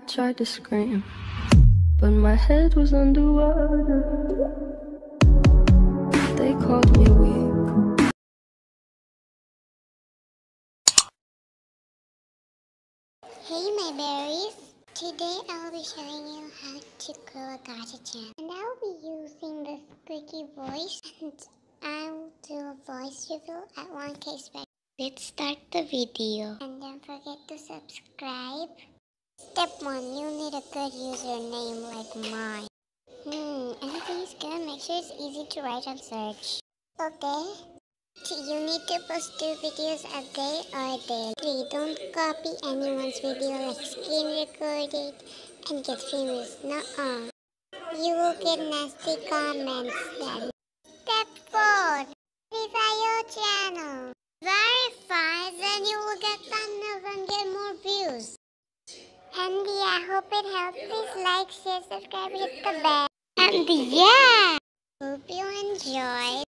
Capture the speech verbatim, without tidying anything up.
tried to scream, but my head was underwater. They called me weak. Hey my berries! Today I'll be showing you how to grow a gacha channel. And I'll be using the squeaky voice, and I'll do a voice review at one K spec. Let's start the video. And don't forget to subscribe. Step one, you'll need a good username like mine. Hmm, anything's good. Make sure it's easy to write and search. Okay. You need to post two videos a day or daily. Don't copy anyone's video like screen record it and get famous. Nuh-uh. You will get nasty comments then. Step four. Verify your channel. Verify, then you will get thumbnails and get more views. And yeah, I hope it helps. Please like, share, subscribe, hit the bell. And yeah! Hope you enjoyed.